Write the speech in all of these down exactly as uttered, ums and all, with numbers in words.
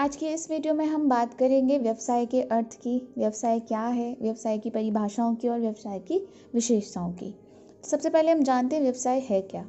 आज की इस वीडियो में हम बात करेंगे व्यवसाय के अर्थ की, व्यवसाय क्या है, व्यवसाय की परिभाषाओं की और व्यवसाय की विशेषताओं की। सबसे पहले हम जानते हैं व्यवसाय है क्या।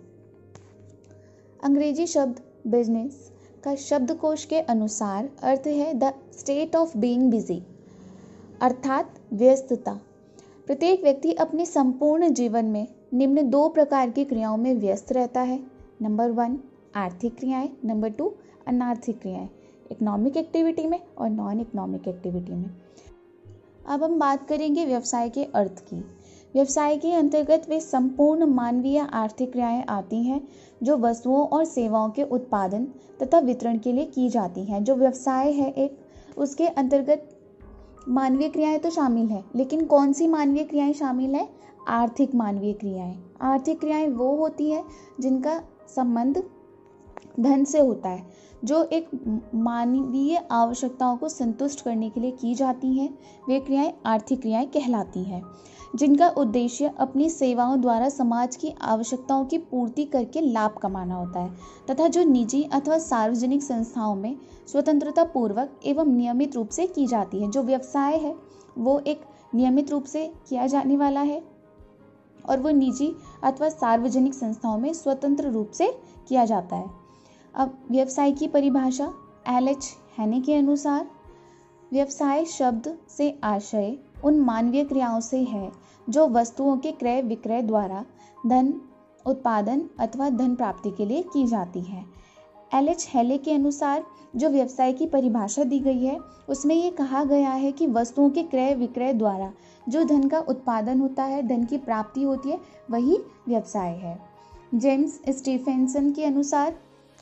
अंग्रेजी शब्द बिजनेस का शब्दकोश के अनुसार अर्थ है the state of being busy, अर्थात व्यस्तता। प्रत्येक व्यक्ति अपने संपूर्ण जीवन में निम्न दो प्रकार की क्रियाओं में व्यस्त रहता है। नंबर वन आर्थिक क्रियाएं, नंबर टू अनार्थिक क्रियाएं, इकोनॉमिक एक्टिविटी में और नॉन इकोनॉमिक एक्टिविटी में। अब हम बात करेंगे व्यवसाय के अर्थ की। व्यवसाय के अंतर्गत वे संपूर्ण मानवीय आर्थिक क्रियाएं आती हैं जो वस्तुओं और सेवाओं के उत्पादन तथा वितरण के लिए की जाती हैं। जो व्यवसाय है एक, उसके अंतर्गत मानवीय क्रियाएं तो शामिल है, लेकिन कौन सी मानवीय क्रियाएं शामिल है? आर्थिक मानवीय क्रियाएं। आर्थिक क्रियाएं वो होती है जिनका संबंध धन से होता है, जो एक मानवीय आवश्यकताओं को संतुष्ट करने के लिए की जाती हैं। वे क्रियाएं आर्थिक क्रियाएं कहलाती हैं, जिनका उद्देश्य अपनी सेवाओं द्वारा समाज की आवश्यकताओं की पूर्ति करके लाभ कमाना होता है तथा जो निजी अथवा सार्वजनिक संस्थाओं में स्वतंत्रता पूर्वक एवं नियमित रूप से की जाती है। जो व्यवसाय है वो एक नियमित रूप से किया जाने वाला है और वो निजी अथवा सार्वजनिक संस्थाओं में स्वतंत्र रूप से किया जाता है। अब व्यवसाय की परिभाषा एल एच हैने के अनुसार व्यवसाय शब्द से आशय उन मानवीय क्रियाओं से है जो वस्तुओं के क्रय विक्रय द्वारा धन उत्पादन अथवा धन प्राप्ति के लिए की जाती है। एल एच हैले के अनुसार जो व्यवसाय की परिभाषा दी गई है उसमें ये कहा गया है कि वस्तुओं के क्रय विक्रय द्वारा जो धन का उत्पादन होता है, धन की प्राप्ति होती है, वही व्यवसाय है। जेम्स स्टीफेंसन के अनुसार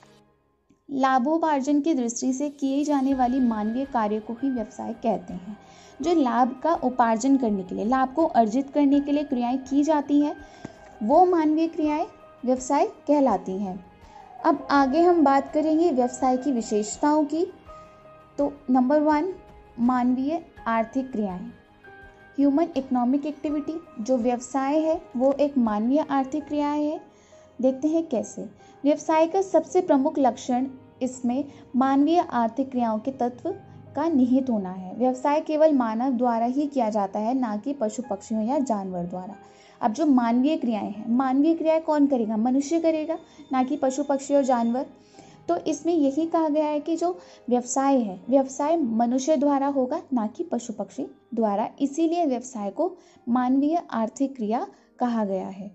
लाभोपार्जन की दृष्टि से किए जाने वाली मानवीय कार्य को ही व्यवसाय कहते हैं। जो लाभ का उपार्जन करने के लिए, लाभ को अर्जित करने के लिए क्रियाएं की जाती हैं, वो मानवीय क्रियाएं व्यवसाय कहलाती हैं। अब आगे हम बात करेंगे व्यवसाय की विशेषताओं की। तो नंबर वन मानवीय आर्थिक क्रियाएं, ह्यूमन इकोनॉमिक एक्टिविटी। जो व्यवसाय है वो एक मानवीय आर्थिक क्रियाएं है। देखते हैं कैसे। व्यवसाय का सबसे प्रमुख लक्षण इसमें मानवीय आर्थिक क्रियाओं के तत्व का निहित होना है। व्यवसाय केवल मानव द्वारा ही किया जाता है, ना कि पशु पक्षियों या जानवर द्वारा। अब जो मानवीय क्रियाएं हैं, मानवीय क्रियाएं कौन करेगा? मनुष्य करेगा, ना कि पशु पक्षी और जानवर। तो इसमें यही कहा गया है कि जो व्यवसाय है, व्यवसाय मनुष्य द्वारा होगा, ना कि पशु पक्षी द्वारा। इसीलिए व्यवसाय को मानवीय आर्थिक क्रिया कहा गया है।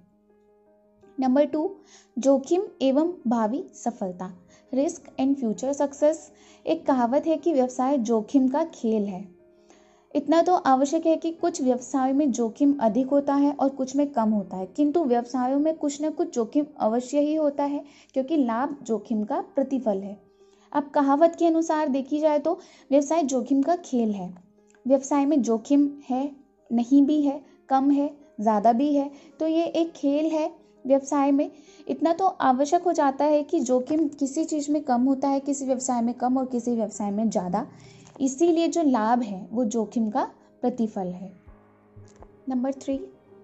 नंबर टू जोखिम एवं भावी सफलता, रिस्क एंड फ्यूचर सक्सेस। एक कहावत है कि व्यवसाय जोखिम का खेल है। इतना तो आवश्यक है कि कुछ व्यवसायों में जोखिम अधिक होता है और कुछ में कम होता है, किंतु व्यवसायों में कुछ न कुछ जोखिम अवश्य ही होता है, क्योंकि लाभ जोखिम का प्रतिफल है। अब कहावत के अनुसार देखी जाए तो व्यवसाय जोखिम का खेल है। व्यवसाय में जोखिम है, नहीं भी है, कम है, ज़्यादा भी है, तो ये एक खेल है व्यवसाय में। इतना तो आवश्यक हो जाता है कि जोखिम किसी चीज़ में कम होता है, किसी व्यवसाय में कम और किसी व्यवसाय में ज़्यादा। इसीलिए जो लाभ है वो जोखिम का प्रतिफल है। नंबर थ्री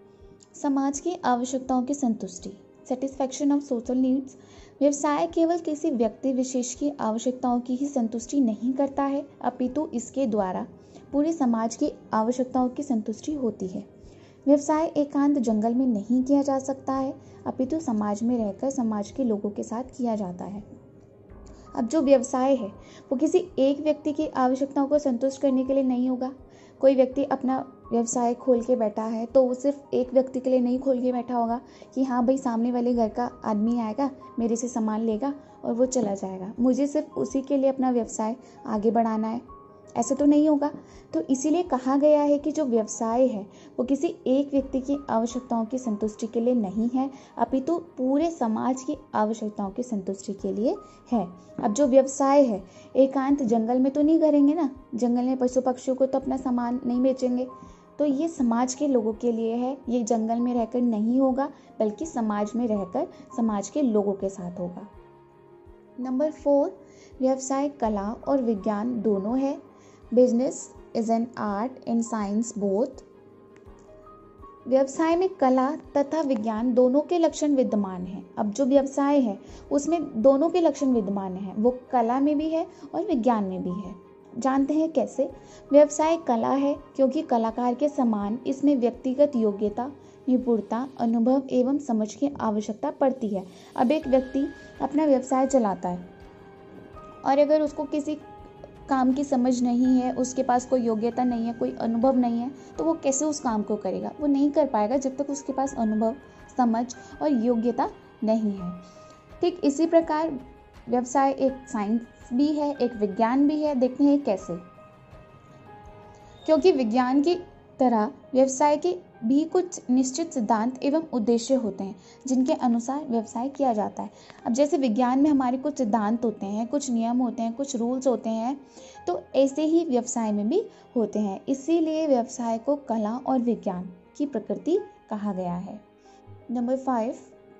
समाज की आवश्यकताओं की संतुष्टि, सेटिस्फैक्शन ऑफ सोशल नीड्स। व्यवसाय केवल किसी व्यक्ति विशेष की आवश्यकताओं की ही संतुष्टि नहीं करता है, अपितु इसके द्वारा पूरे समाज की आवश्यकताओं की संतुष्टि होती है। व्यवसाय एकांत जंगल में नहीं किया जा सकता है, अपितु समाज में रहकर समाज के लोगों के साथ किया जाता है। अब जो व्यवसाय है वो किसी एक व्यक्ति की आवश्यकताओं को संतुष्ट करने के लिए नहीं होगा। कोई व्यक्ति अपना व्यवसाय खोल के बैठा है तो वो सिर्फ एक व्यक्ति के लिए नहीं खोल के बैठा होगा कि हाँ भाई सामने वाले घर का आदमी आएगा, मेरे से सामान लेगा और वो चला जाएगा, मुझे सिर्फ उसी के लिए अपना व्यवसाय आगे बढ़ाना है। ऐसा तो नहीं होगा। तो इसीलिए कहा गया है कि जो व्यवसाय है वो किसी एक व्यक्ति की आवश्यकताओं की संतुष्टि के लिए नहीं है, अपितु पूरे समाज की आवश्यकताओं की संतुष्टि के लिए है। अब जो व्यवसाय है एकांत जंगल में तो नहीं करेंगे ना, जंगल में पशु पक्षियों को तो अपना सामान नहीं बेचेंगे। तो ये समाज के लोगों के लिए है, ये जंगल में रहकर नहीं होगा, बल्कि समाज में रहकर समाज के लोगों के साथ होगा। नंबर फोर व्यवसाय कला और विज्ञान दोनों है। Business is an art and science both. व्यवसाय में कला तथा विज्ञान दोनों के लक्षण विद्यमान हैं। अब जो व्यवसाय है उसमें दोनों के लक्षण विद्यमान हैं, वो कला में भी है और विज्ञान में भी है। जानते हैं कैसे। व्यवसाय कला है क्योंकि कलाकार के समान इसमें व्यक्तिगत योग्यता, निपुणता, अनुभव एवं समझ की आवश्यकता पड़ती है। अब एक व्यक्ति अपना व्यवसाय चलाता है और अगर उसको किसी काम की समझ नहीं है, उसके पास कोई योग्यता नहीं है, कोई अनुभव नहीं है, तो वो कैसे उस काम को करेगा। वो नहीं कर पाएगा जब तक उसके पास अनुभव, समझ और योग्यता नहीं है। ठीक इसी प्रकार व्यवसाय एक साइंस भी है, एक विज्ञान भी है। देखते हैं कैसे। क्योंकि विज्ञान की तरह व्यवसाय के भी कुछ निश्चित सिद्धांत एवं उद्देश्य होते हैं जिनके अनुसार व्यवसाय किया जाता है। अब जैसे विज्ञान में हमारे कुछ सिद्धांत होते हैं, कुछ नियम होते हैं, कुछ रूल्स होते हैं, तो ऐसे ही व्यवसाय में भी होते हैं। इसीलिए व्यवसाय को कला और विज्ञान की प्रकृति कहा गया है। नंबर फाइव,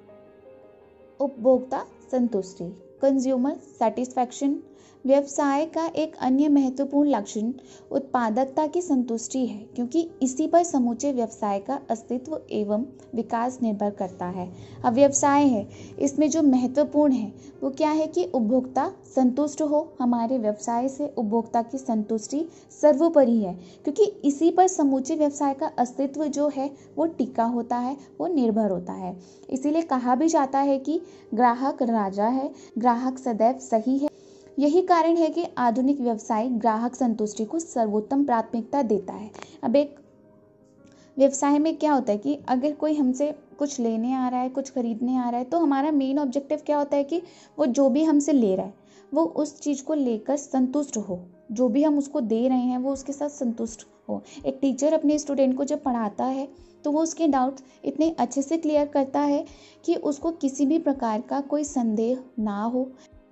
उपभोक्ता संतुष्टि, कंज्यूमर सेटिस्फैक्शन। व्यवसाय का एक अन्य महत्वपूर्ण लक्षण उत्पादकता की संतुष्टि है, क्योंकि इसी पर समूचे व्यवसाय का अस्तित्व एवं विकास निर्भर करता है। अब व्यवसाय है, इसमें जो महत्वपूर्ण है वो क्या है कि उपभोक्ता संतुष्ट हो। हमारे व्यवसाय से उपभोक्ता की संतुष्टि सर्वोपरि है, क्योंकि इसी पर समूचे व्यवसाय का अस्तित्व जो है वो टिका होता है, वो निर्भर होता है। इसीलिए कहा भी जाता है कि ग्राहक राजा है, ग्राहक सदैव सही है। यही कारण है कि आधुनिक व्यवसाय ग्राहक संतुष्टि को सर्वोत्तम प्राथमिकता देता है। अब एक व्यवसाय में क्या होता है कि अगर कोई हमसे कुछ लेने आ रहा है, कुछ खरीदने आ रहा है, तो हमारा मेन ऑब्जेक्टिव क्या होता है कि वो जो भी हमसे ले रहा है वो उस चीज़ को लेकर संतुष्ट हो, जो भी हम उसको दे रहे हैं वो उसके साथ संतुष्ट हो। एक टीचर अपने स्टूडेंट को जब पढ़ाता है तो वो उसके डाउट्स इतने अच्छे से क्लियर करता है कि उसको किसी भी प्रकार का कोई संदेह ना हो,